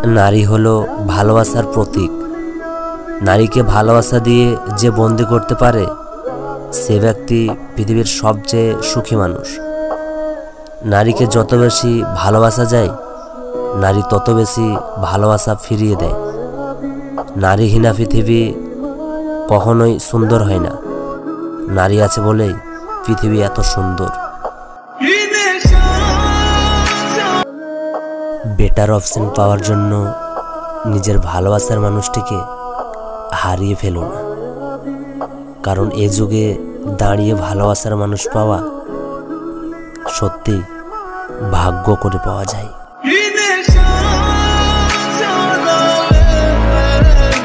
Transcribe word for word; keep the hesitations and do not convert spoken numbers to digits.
নারী হলো ভালোবাসার প্রতীক। নারীকে ভালোবাসা দিয়ে যে বন্দি করতে পারে সে ব্যক্তি পৃথিবীর সবচেয়ে সুখী মানুষ। নারীকে যত বেশি ভালোবাসা যায়, নারী তত বেশি ভালোবাসা ফিরিয়ে দেয়। নারীহীনা পৃথিবী কখনোই সুন্দর হয় না। নারী আছে বলেই পৃথিবী এত সুন্দর। বেটার অপশন পাওয়ার জন্য নিজের ভালোবাসার মানুষটিকে হারিয়ে ফেলো না, কারণ এ যুগে দাঁড়িয়ে ভালোবাসার মানুষ পাওয়া সত্যি ভাগ্য করে পাওয়া যায়।